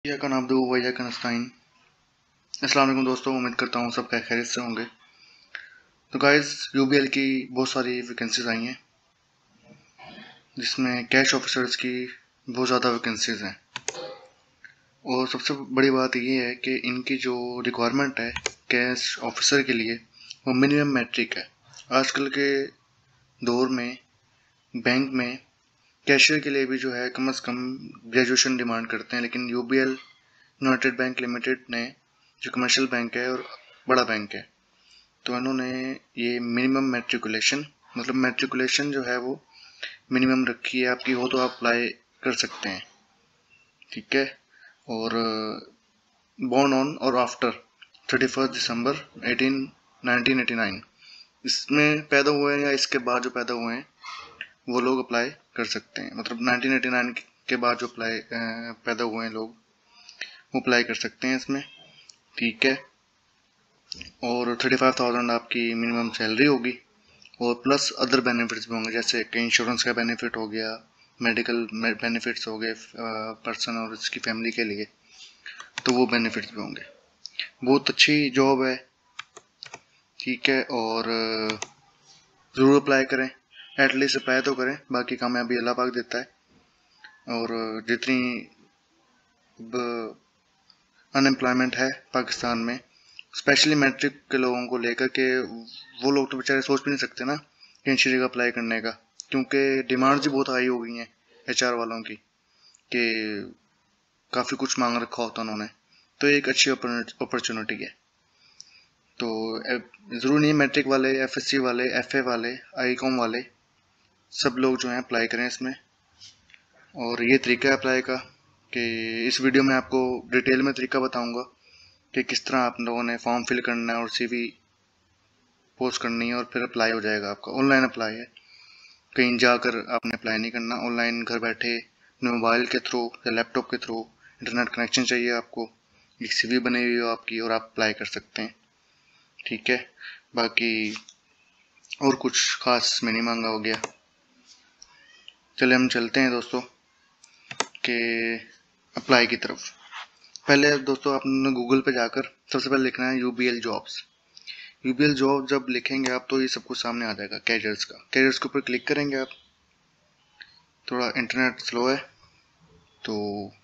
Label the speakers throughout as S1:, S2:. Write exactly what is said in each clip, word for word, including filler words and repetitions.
S1: या का नाम दो वैया का नस्ताइन। अस्सलाम वालेकुम दोस्तों, उम्मीद करता हूँ सब खैरियत से होंगे। तो गाइस, यूबीएल की बहुत सारी वैकेंसीज आई हैं जिसमें कैश ऑफिसर्स की बहुत ज़्यादा वैकेंसीज हैं। और सबसे बड़ी बात ये है कि इनकी जो रिक्वायरमेंट है कैश ऑफिसर के लिए वो मिनिमम मैट्रिक है। आजकल के दौर में बैंक में कैशियर के लिए भी जो है कम से कम ग्रेजुएशन डिमांड करते हैं, लेकिन यूबीएल यूनाइटेड बैंक लिमिटेड ने जो कमर्शियल बैंक है और बड़ा बैंक है, तो इन्होंने ये मिनिमम मैट्रिकुलेशन मतलब मैट्रिकुलेशन जो है वो मिनिमम रखी है। आपकी हो तो आप अप्लाई कर सकते हैं, ठीक है। और बॉर्न ऑन और after thirty first December eighteen nineteen eighty nine इसमें पैदा हुए हैं या इसके बाद जो पैदा हुए हैं वो लोग अप्लाई कर सकते हैं। मतलब नाइनटीन एटी नाइन के बाद जो अप्लाई पैदा हुए हैं लोग वो अप्लाई कर सकते हैं इसमें, ठीक है। और थर्टी फाइव थाउजेंड आपकी मिनिमम सैलरी होगी और प्लस अदर बेनिफिट्स भी होंगे, जैसे कि इंश्योरेंस का बेनिफिट हो गया, मेडिकल बेनिफिट्स हो गए पर्सन और उसकी फैमिली के लिए, तो वो बेनिफिट्स भी होंगे। बहुत अच्छी जॉब है, ठीक है। और ज़रूर अप्लाई करें, एटलीस्ट अप्लाई तो करें, बाकी कामयाबी अल्लाह पाक देता है। और जितनी अनएम्प्लॉयमेंट है पाकिस्तान में, स्पेशली मैट्रिक के लोगों को लेकर के, वो लोग तो बेचारे सोच भी नहीं सकते ना कि इंश्योरेंस जगह अप्लाई करने का, क्योंकि डिमांड्स भी बहुत हाई हो गई हैं एचआर वालों की कि काफ़ी कुछ मांग रखा होता उन्होंने। तो एक अच्छी अपॉर्चुनिटी है। तो ज़रूरी नहीं मैट्रिक वाले, एफएससी वाले, एफए वाले, आईकॉम वाले सब लोग जो हैं अप्लाई करें इसमें। और ये तरीका है अप्लाई का कि इस वीडियो में आपको डिटेल में तरीका बताऊंगा कि किस तरह आप लोगों ने फॉर्म फिल करना है और सीवी पोस्ट करनी है और फिर अप्लाई हो जाएगा। आपका ऑनलाइन अप्लाई है, कहीं जाकर आपने अप्लाई नहीं करना। ऑनलाइन घर बैठे मोबाइल के थ्रू या लैपटॉप के थ्रू, इंटरनेट कनेक्शन चाहिए आपको, एक सीवी बनी हुई हो आपकी और आप अप्लाई कर सकते हैं, ठीक है। बाकी और कुछ खास में नहीं मांगा हो गया। चले हम चलते हैं दोस्तों के अप्लाई की तरफ। पहले दोस्तों आपने गूगल पे जाकर सबसे पहले लिखना है यूबीएल जॉब्स। यूबीएल जॉब जब लिखेंगे आप तो ये सब कुछ सामने आ जाएगा कैरियर्स का। कैरियर्स के ऊपर क्लिक करेंगे आप, थोड़ा इंटरनेट स्लो है तो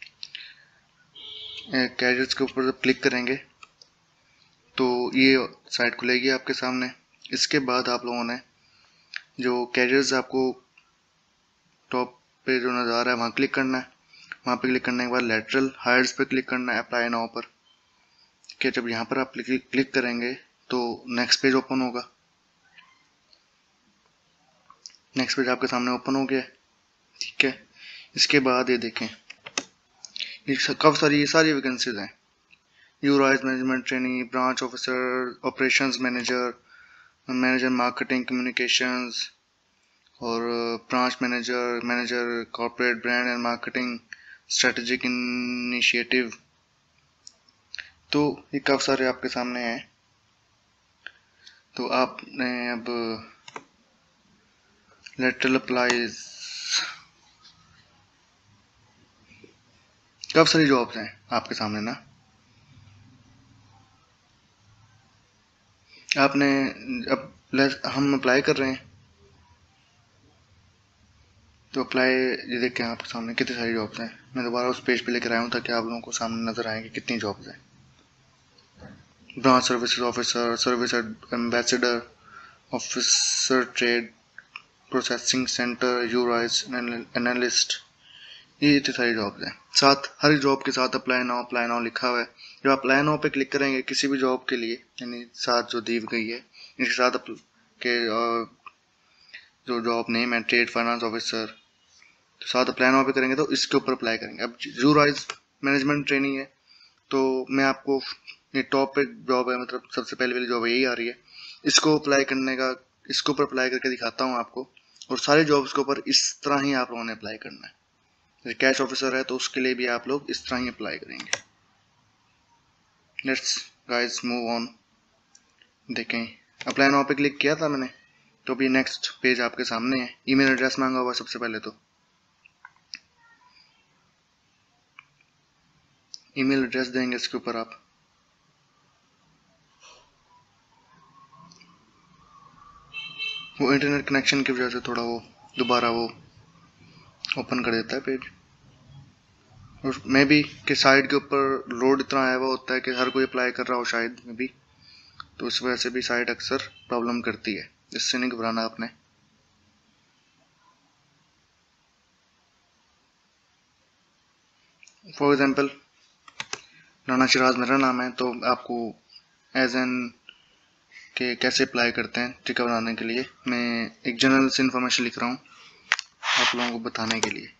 S1: कैरियर्स के ऊपर जब क्लिक करेंगे तो ये साइट खुलेगी आपके सामने। इसके बाद आप लोगों ने जो कैरियर्स आपको टॉप पे जो नज़र आ रहा है वहाँ क्लिक करना है। वहाँ पे क्लिक करने के बाद लेटरल हायर्स पे क्लिक करना है, अप्लाई नाउ पर, ठीक है। जब यहाँ पर आप क्लिक करेंगे तो नेक्स्ट पेज ओपन होगा। नेक्स्ट पेज आपके सामने ओपन हो गया, ठीक है। इसके बाद ये देखें, ये काफ़ी सारी ये सारी वैकेंसीज हैं। यूराइज management trainee, branch officer, operations manager, manager marketing communications, और branch manager, manager corporate brand and marketing, strategic initiative. तो ये काफ़ी सारे आपके सामने हैं। तो आपने अब लेटरल अप्लाईज, काफ़ी सारी जॉब्स हैं आपके सामने ना। आपने अब हम अप्लाई कर रहे हैं तो अप्लाई, ये देखें आपके सामने कितनी सारी जॉब्स हैं। मैं दोबारा उस पेज पे लेकर आया हूँ ताकि आप लोगों को सामने नजर आए कि कितनी जॉब्स हैं। Branch services officer, service ambassador, officer trade processing centre, यूराइज एनालिस्ट, ये इतनी सारी जॉब्स हैं। साथ हर जॉब के साथ अप्लाई नाउ अप्लाई नाउ लिखा हुआ है। जब आप अप्लाई नाउ पे क्लिक करेंगे किसी भी जॉब के लिए, यानी साथ जो दी गई है इसके साथ के जो जॉब नेम है ट्रेड फाइनेंस ऑफिसर, तो साथ अप्लाई नाउ पे करेंगे तो इसके ऊपर अप्लाई करेंगे। अब यूराइज मैनेजमेंट ट्रेनिंग है तो मैं आपको ये टॉप पे जॉब है, मतलब सबसे पहले वाली जॉब यही आ रही है, इसको अप्लाई करने का, इसके ऊपर अप्लाई करके दिखाता हूँ आपको। और सारे जॉब्स के ऊपर इस तरह ही आप लोगों ने अप्लाई करना है। जैसे कैश ऑफिसर है तो उसके लिए भी आप लोग इस तरह ही अप्लाई करेंगे। Let's guys move on. देखें अप्लाई नाउ पे क्लिक किया था मैंने, तो अभी नेक्स्ट पेज आपके सामने है। ईमेल एड्रेस मांगा हुआ सबसे पहले, तो ईमेल एड्रेस देंगे इसके ऊपर आप। वो इंटरनेट कनेक्शन की वजह से थोड़ा वो दोबारा वो ओपन कर देता है पेज। और मे बी कि साइट के ऊपर लोड इतना आया हुआ होता है कि हर कोई अप्लाई कर रहा हो शायद में भी, तो इस वजह से भी साइट अक्सर प्रॉब्लम करती है। इससे नहीं घबराना आपने। फॉर एग्जांपल राना शिराज मेरा नाम है, तो आपको एज एन के कैसे अप्लाई करते हैं टिका बनाने के लिए मैं एक जनरल से इन्फॉर्मेशन लिख रहा हूँ आप लोगों को बताने के लिए।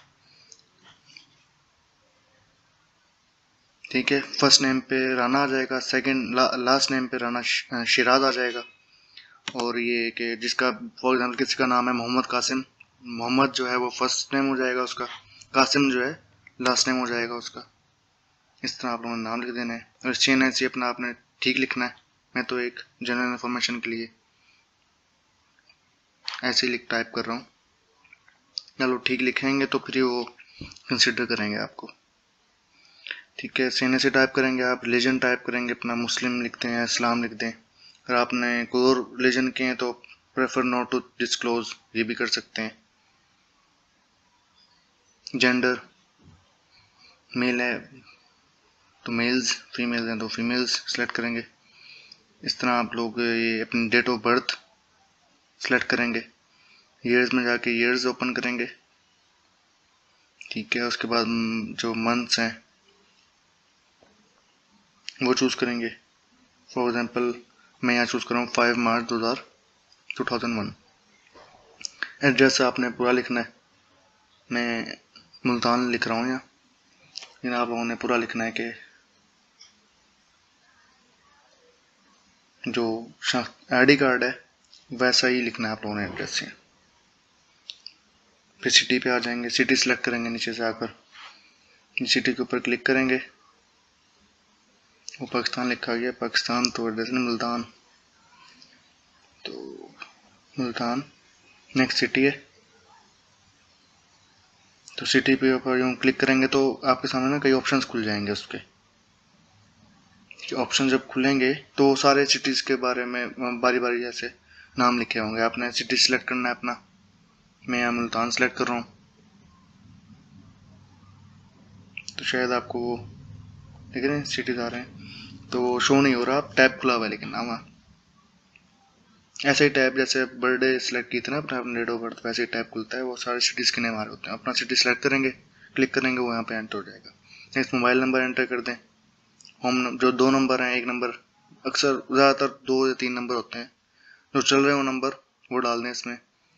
S1: ठीक है, फर्स्ट नेम पे राना आ जाएगा, सेकंड ला, लास्ट नेम पे राना शिराज आ जाएगा। और ये कि जिसका फॉर एग्जांपल किसी का नाम है मोहम्मद कासिम, मोहम्मद जो है वो फर्स्ट नेम हो जाएगा उसका, कासिम जो है लास्ट नेम हो जाएगा उसका। इस तरह आप लोगों ने नाम लिख देना है। और चेन ऐसी अपना आपने ठीक लिखना है। मैं तो एक जनरल इन्फॉर्मेशन के लिए ऐसे ही लिख टाइप कर रहा हूँ। चलो ठीक लिखेंगे तो फिर वो कंसिडर करेंगे आपको। ठीक है, सेने से टाइप करेंगे आप, रिलीजन टाइप करेंगे अपना, मुस्लिम लिखते हैं, इस्लाम लिख दें। अगर आपने कोई और रिलीजन के हैं तो प्रेफर नॉट टू डिस्क्लोज ये भी कर सकते हैं। जेंडर मेल है तो मेल्स, फीमेल हैं तो फीमेल्स सेलेक्ट करेंगे। इस तरह आप लोग ये अपनी डेट ऑफ बर्थ सेलेक्ट करेंगे। ईयर्स में जाके ईयर्स ओपन करेंगे। ठीक है, उसके बाद जो मंथ्स हैं वो चूज़ करेंगे। फॉर एग्जांपल मैं यहाँ चूज़ कर रहा हूँ फाइव मार्च दो हज़ार टू थाउजेंड वन। एड्रेस आपने पूरा लिखना है। मैं मुल्तान लिख रहा हूँ यहाँ, इन आप लोगों ने पूरा लिखना है कि जो आईडी कार्ड है वैसा ही लिखना है आप लोगों ने एड्रेस से। फिर सिटी पे आ जाएंगे, सिटी सेलेक्ट करेंगे नीचे से आकर, सिटी के ऊपर क्लिक करेंगे। वो पाकिस्तान लिखा गया, पाकिस्तान तो एड्रेस नहीं मुल्तान, तो मुल्तान नेक्स्ट सिटी है। तो सिटी पे ऊपर यूँ क्लिक करेंगे तो आपके सामने ना कई ऑप्शंस खुल जाएंगे। उसके ऑप्शन जब खुलेंगे तो सारे सिटीज़ के बारे में बारी बारी जैसे नाम लिखे होंगे। आपने सिटी सेलेक्ट करना है अपना। मैं यहाँ मुल्तान सेलेक्ट कर रहा हूँ, तो शायद आपको वो देख रहे हैं सिटीज आ रहे हैं तो शो नहीं हो रहा, आप टैब खुला हुआ है लेकिन नाम ऐसे ही टैब जैसे बर्थडे सेलेक्ट की थी ना अपना डेट ऑफ बर्थ, वैसे ही टैब खुलता है। वो सारे सिटीज़ के नेम आ रहे होते हैं। अपना सिटी सेलेक्ट करेंगे, क्लिक करेंगे, वो यहाँ पे एंटर हो जाएगा। नेक्स्ट मोबाइल नंबर एंटर कर दें। होम जो दो नंबर हैं, एक नंबर अक्सर ज़्यादातर दो या तीन नंबर होते हैं जो चल रहे हो नंबर वो डाल दें इसमें।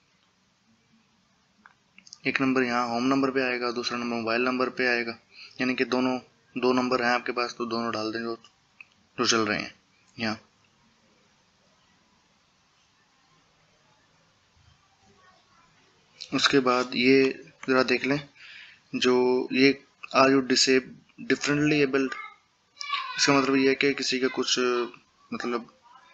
S1: एक नंबर यहाँ होम नंबर पे आएगा, दूसरा नंबर मोबाइल नंबर पे आएगा, यानी कि दोनों दो नंबर हैं आपके पास तो दोनों डाल दें जो जो चल रहे हैं यहाँ। उसके बाद ये ज़रा देख लें, जो ये आर यू डिसेब डिफरेंटली एबल्ड, इसका मतलब ये है कि किसी का कुछ मतलब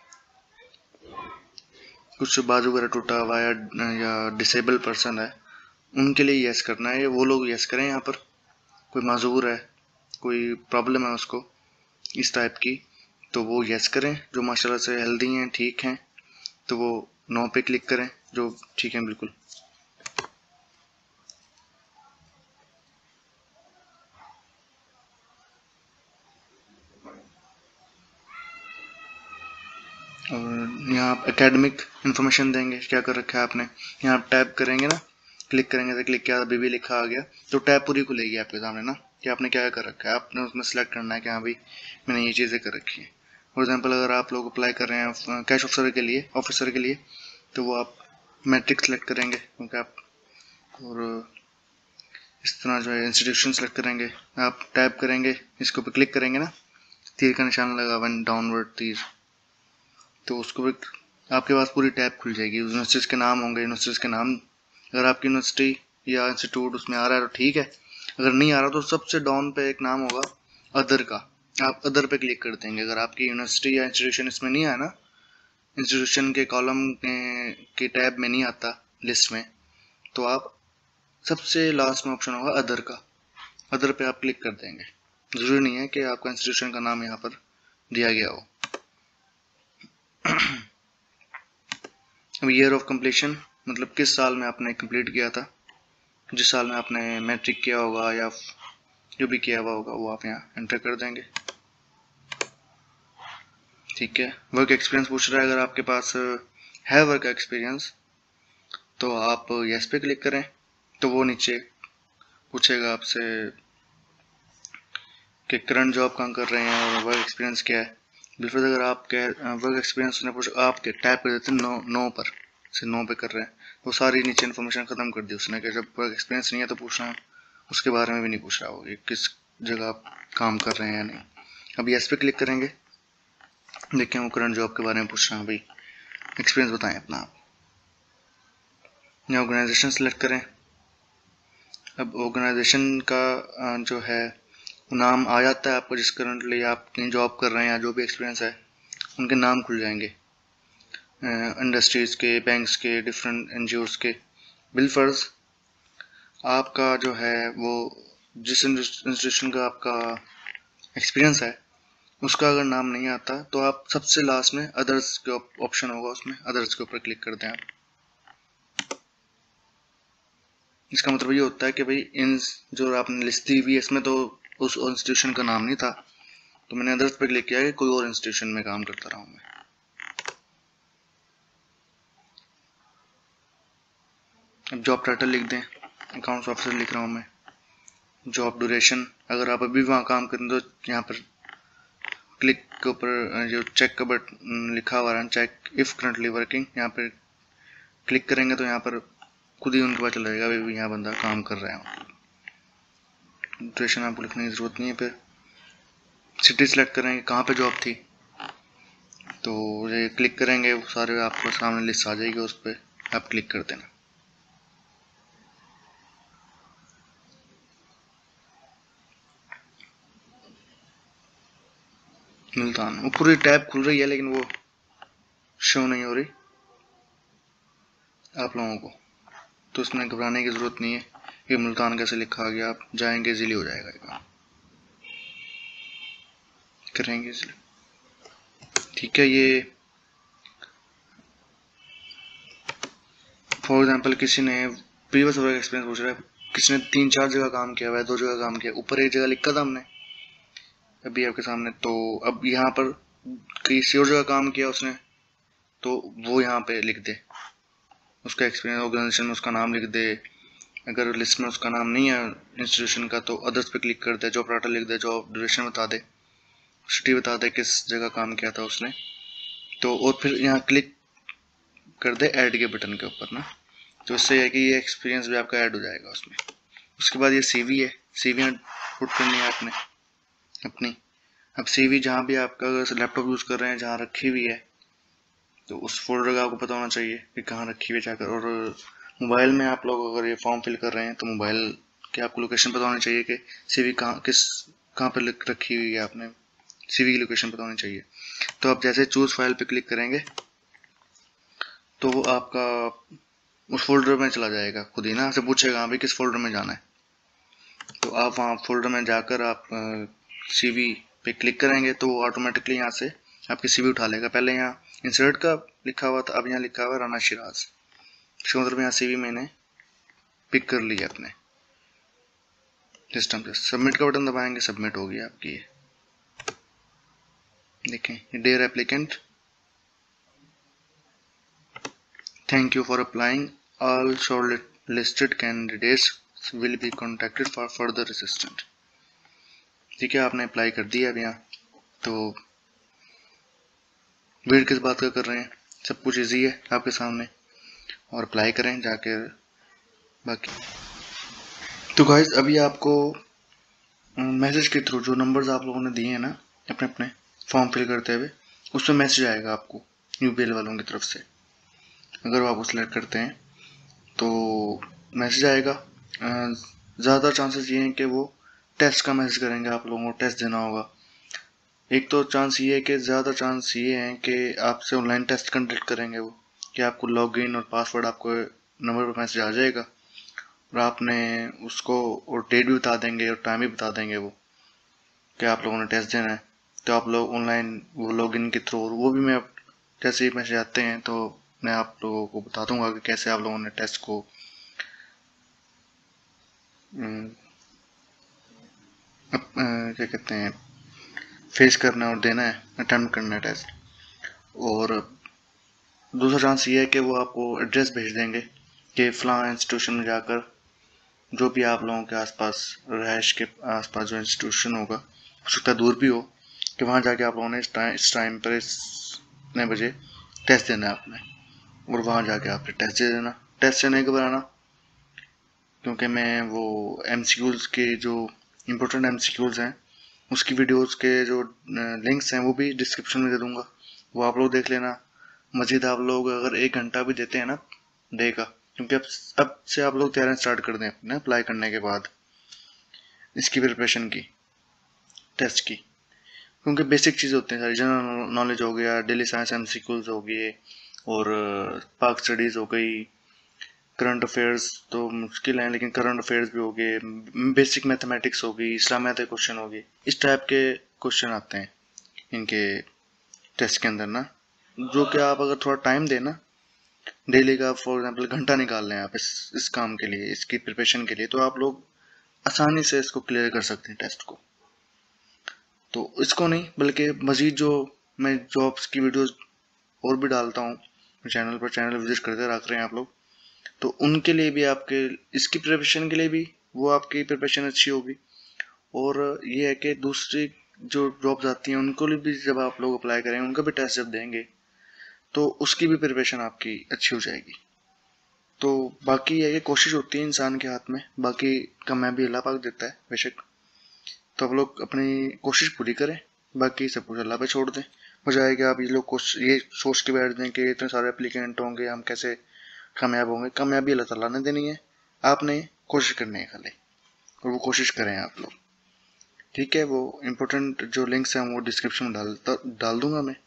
S1: कुछ बाजू वगैरह टूटा हुआ है या डिसेबल पर्सन है, उनके लिए यस करना है। वो लोग यस करें। यहाँ पर कोई माजूर है, कोई प्रॉब्लम है उसको इस टाइप की, तो वो यस करें। जो माशाल्लाह से हेल्दी हैं, ठीक हैं, तो वो नो पे क्लिक करें। जो ठीक है बिल्कुल। और यहाँ आप एकेडमिक इन्फॉर्मेशन देंगे, क्या कर रखा है आपने। यहाँ आप टैप करेंगे ना, क्लिक करेंगे तो क्लिक किया अभी भी लिखा आ गया, तो टैब पूरी खुलेगी आपके सामने ना कि आपने क्या कर रखा है। आपने उसमें सेलेक्ट करना है कि हाँ भाई मैंने ये चीज़ें कर रखी हैं। फॉर एग्जांपल अगर आप लोग अप्लाई कर रहे हैं कैश ऑफिसर के लिए ऑफिसर के लिए तो वो आप मैट्रिक सेलेक्ट करेंगे क्योंकि आप, और इस तरह जो है इंस्टीट्यूशन सेलेक्ट करेंगे। आप टैप करेंगे, इसके ऊपर क्लिक करेंगे ना, तीर का निशान लगा वन डाउनवर्ड तीर, तो उसको भी आपके पास पूरी टैब खुल जाएगी। यूनिवर्सिटीज़ के नाम होंगे, यूनिवर्सिटीज़ के नाम, अगर आपकी यूनिवर्सिटी या इंस्टीट्यूट उसमें आ रहा है तो ठीक है, अगर नहीं आ रहा तो सबसे डाउन पे एक नाम होगा अदर का, आप अदर पे क्लिक कर देंगे। अगर आपकी यूनिवर्सिटी या इंस्टीट्यूशन इसमें नहीं आया ना, इंस्टीट्यूशन के कॉलम के टैब में नहीं आता लिस्ट में, तो आप सबसे लास्ट में ऑप्शन होगा अदर का, अदर पे आप क्लिक कर देंगे। ज़रूरी नहीं है कि आपका इंस्टीट्यूशन का नाम यहाँ पर दिया गया हो। अब ईयर ऑफ कंप्लीशन मतलब किस साल में आपने कंप्लीट किया था, जिस साल में आपने मैट्रिक किया होगा या जो भी किया हुआ होगा वो आप यहाँ एंटर कर देंगे। ठीक है, वर्क एक्सपीरियंस पूछ रहा है, अगर आपके पास है वर्क एक्सपीरियंस तो आप यस पे क्लिक करें, तो वो नीचे पूछेगा आपसे कि करंट जॉब कहाँ कर रहे हैं और वर्क एक्सपीरियंस क्या है। बिल्कुल, अगर आप वर्क एक्सपीरियंस ने पूछा, आप टाइप कर देते हैं नो नो पर से नो पे कर रहे हैं, वो सारी नीचे इन्फॉर्मेशन ख़त्म कर दी उसने कि जब वर्क एक्सपीरियंस नहीं है तो पूछ रहा है, उसके बारे में भी नहीं पूछ रहा होगा किस जगह आप काम कर रहे हैं या नहीं। अब यस पे क्लिक करेंगे, देखें वो करंट जॉब के बारे में पूछ रहा है, भाई एक्सपीरियंस बताएं अपना आप। या ऑर्गेनाइजेशन सेलेक्ट करें। अब ऑर्गेनाइजेशन का जो है नाम आ जाता है आपको, जिस करंटली आप कहीं जॉब कर रहे हैं या जो भी एक्सपीरियंस है उनके नाम खुल जाएंगे, इंडस्ट्रीज़ के, बैंक्स के, डिफरेंट एनजीओज़ के। बिलफर्ज आपका जो है वो जिस इंस्टीट्यूशन का आपका एक्सपीरियंस है उसका अगर नाम नहीं आता तो आप सबसे लास्ट में अदर्स के ऑप्शन होगा, उसमें अदर्स के ऊपर क्लिक कर दें आप। इसका मतलब ये होता है कि भाई इन जो आपने लिस्ट दी हुई है इसमें तो उस इंस्टीट्यूशन का नाम नहीं था, तो मैंने अदर्स पे क्लिक किया कि कोई और इंस्टीट्यूशन में काम करता रहा हूँ मैं। अब जॉब टाइटल लिख दें, अकाउंट्स ऑफिसर लिख रहा हूँ मैं। जॉब ड्यूरेशन, अगर आप अभी वहाँ काम करें तो यहाँ पर क्लिक के ऊपर जो चेक का बटन लिखा हुआ है, चेक इफ़ करंटली वर्किंग, यहाँ पर क्लिक करेंगे तो यहाँ पर खुद ही उनको पता चल जाएगा भाई यहाँ बंदा काम कर रहा है। ड्यूरेशन आपको लिखने की ज़रूरत नहीं है। फिर सिटी सेलेक्ट करेंगे कहाँ पे जॉब थी, तो ये क्लिक करेंगे वो सारे आपको सामने लिस्ट आ जाएगी, उस पर आप क्लिक कर देना। मुल्तान, वो पूरी टैब खुल रही है लेकिन वो शो नहीं हो रही आप लोगों को, तो उसमें घबराने की ज़रूरत नहीं है कि मुल्तान कैसे लिखा गया, आप जाएंगे इजीली हो जाएगा, काम करेंगे इजीली। ठीक है, ये फॉर एग्जांपल किसी ने प्रीवियस वर्क एक्सपीरियंस पूछ रहा है, किसी ने तीन चार जगह काम किया हुआ है, दो जगह काम किया, ऊपर एक जगह लिखा था हमने अभी आपके सामने, तो अब यहाँ पर किसी और जगह काम किया उसने तो वो यहाँ पे लिख दे उसका एक्सपीरियंस, ऑर्गेनाइजेशन में उसका नाम लिख दे। अगर लिस्ट में उसका नाम नहीं है इंस्टीट्यूशन का तो अदर्स पे क्लिक कर दे, जॉब टाइटल लिख दे, जॉब ड्यूरेशन बता दे, सिटी बता दे किस जगह काम किया था उसने, तो और फिर यहाँ क्लिक कर दे ऐड के बटन के ऊपर ना, तो इससे है कि ये एक्सपीरियंस भी आपका ऐड हो जाएगा उसमें। उसके बाद ये सीवी है, सीवी पुट करनी है आपने अपनी। अब सीवी जहाँ भी आपका अगर लैपटॉप यूज़ कर रहे हैं जहाँ रखी हुई है तो उस फोल्डर का आपको पता होना चाहिए कि कहाँ रखी हुई है जाकर। और मोबाइल में आप लोग अगर ये फॉर्म फिल कर रहे हैं तो मोबाइल की आपको लोकेशन पता होनी चाहिए कि सीवी कहाँ किस कहाँ पर रखी हुई है, आपने सीवी की लोकेशन पता होनी चाहिए। तो आप जैसे चूज फाइल पे क्लिक करेंगे तो वो आपका उस फोल्डर में चला जाएगा खुद ही ना, आपसे पूछेगा भाई किस फोल्डर में जाना है, तो आप वहाँ फोल्डर में जाकर आप सीवी पे क्लिक करेंगे तो वो ऑटोमेटिकली यहाँ से आपकी सीवी उठा लेगा। पहले यहाँ इंसर्ट का लिखा हुआ था, अब यहाँ लिखा हुआ है राना शिराज, इसका मतलब यहाँ सीवी मैंने पिक कर लिया अपने सिस्टम से। सबमिट का बटन दबाएंगे, सबमिट होगी आपकी। देखें, dear applicant, thank you for applying, all shortlisted candidates will be contacted for further assistant. ठीक है, आपने अप्लाई कर दिया अब यहाँ, तो वेट किस बात का कर रहे हैं, सब कुछ इजी है आपके सामने, और अप्लाई करें जाके बाकी। तो गाइस अभी आपको मैसेज के थ्रू जो नंबर्स आप लोगों ने दिए हैं ना अपने अपने फॉर्म फिल करते हुए, उसमें मैसेज आएगा आपको यूपीएल वालों की तरफ से। अगर आप उस सेलेक्ट करते हैं तो मैसेज आएगा। ज़्यादा चांसेस ये हैं कि वो टेस्ट का मैसेज करेंगे, आप लोगों को टेस्ट देना होगा। एक तो चांस ये है कि ज़्यादा चांस ये है कि आपसे ऑनलाइन टेस्ट कंडक्ट करेंगे वो, कि आपको लॉगिन और पासवर्ड आपको नंबर पर मैसेज आ जाएगा और आपने उसको और डेट भी बता देंगे और टाइम भी बता देंगे वो, कि आप लोगों ने टेस्ट देना है, तो आप लोग ऑनलाइन वो लॉगिन के थ्रू, वो भी मैं जैसे ही मैसेज आते हैं तो मैं आप लोगों को बता दूंगा कि कैसे आप लोगों ने टेस्ट को अप, आ, क्या कहते हैं फेस करना और देना है, अटेम्प्ट करना है टेस्ट। और दूसरा चांस ये है कि वो आपको एड्रेस भेज देंगे कि फ़लाँ इंस्टीट्यूशन में जाकर, जो भी आप लोगों के आसपास रहायश के आसपास जो इंस्टीट्यूशन होगा, हो सकता है दूर भी हो, कि वहाँ जाके आप लोगों ने इस टाइम इस टाइम पर इतने बजे टेस्ट देना है आपने, और वहाँ जाके आपने टेस्ट दे देना। टेस्ट से नहीं घबराना, क्योंकि मैं वो एमसीक्यूज़ के जो इम्पोर्टेंट एमसीक्यूज़ हैं उसकी वीडियोस के जो लिंक्स हैं वो भी डिस्क्रिप्शन में दे दूंगा, वो आप लोग देख लेना। मजीद आप लोग अगर एक घंटा भी देते हैं ना डे का, क्योंकि अब अब से आप लोग तैयारी स्टार्ट कर दें अपने अप्लाई करने के बाद इसकी प्रिपरेशन की, टेस्ट की, क्योंकि बेसिक चीज़ होती हैं सारी, जनरल नॉलेज हो गया, डेली साइंस एमसीक्यूज हो गए, और पाक स्टडीज़ हो गई, करंट अफेयर्स तो मुश्किल हैं लेकिन करंट अफेयर्स भी हो गए, बेसिक मैथमेटिक्स हो गई, इस्लामियात क्वेश्चन हो गए, इस टाइप के क्वेश्चन आते हैं इनके टेस्ट के अंदर ना, जो कि आप अगर थोड़ा टाइम देना डेली का, फॉर एग्जांपल घंटा निकाल लें आप इस इस काम के लिए, इसकी प्रिपरेशन के लिए, तो आप लोग आसानी से इसको क्लियर कर सकते हैं टेस्ट को। तो इसको नहीं बल्कि मज़ीद जो मैं जॉब्स की वीडियोस और भी डालता हूँ चैनल पर, चैनल विजिट करते रख रहे हैं आप लोग, तो उनके लिए भी, आपके इसकी प्रिपरेशन के लिए भी वो आपकी प्रिपरेशन अच्छी होगी। और ये है कि दूसरी जो जॉब्स आती हैं उनको भी जब आप लोग अप्लाई करेंगे, उनका भी टेस्ट जब देंगे तो उसकी भी प्रिपरेशन आपकी अच्छी हो जाएगी। तो बाकी ये कोशिश होती है इंसान के हाथ में, बाकी का मैं भी अल्लाह पाक देता है बेशक। तो आप लोग अपनी कोशिश पूरी करें, बाकी सब कुछ अल्लाह पे छोड़ दें। हो जाएगा आप ये लोग ये सोच के बैठ दें कि इतने सारे एप्लीकेंट होंगे, हम कैसे कामयाब होंगे। कामयाबी अल्लाह ताला ने देनी है, आपने कोशिश करनी है खाली, और वो कोशिश करें आप लोग। ठीक है, वो इम्पोर्टेंट जो लिंक्स हैं वो डिस्क्रिप्शन में डाल डाल दूंगा मैं,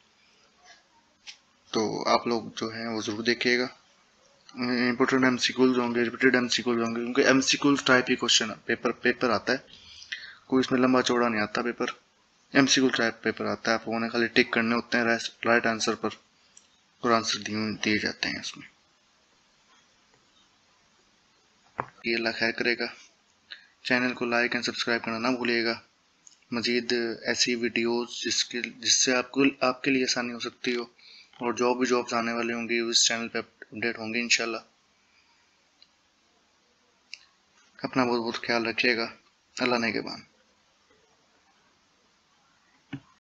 S1: तो आप लोग जो हैं वो ज़रूर देखिएगा। इम्पोर्टेंट एमसीक्यूज होंगे, रिपीटेड एमसीक्यूज होंगे, क्योंकि एमसीक्यूज टाइप ही क्वेश्चन पेपर पेपर आता है, कोई इसमें लंबा चौड़ा नहीं आता पेपर, एमसीक्यू टाइप पेपर आता है। आप लोगों ने खाली टिक करने होते हैं राइट आंसर पर, और आंसर दिए दिए जाते हैं इसमें। ये अल्लाह खैर करेगा। चैनल को लाइक एंड सब्सक्राइब करना ना भूलिएगा। मज़ीद ऐसी वीडियोस जिसके जिससे आपको आपके लिए आसानी हो सकती हो, और जो भी जॉब्स आने वाले होंगी उस चैनल पे अपडेट होंगे इंशाल्लाह। अपना बहुत बहुत ख्याल रखिएगा। अल्लाह ने के बाद।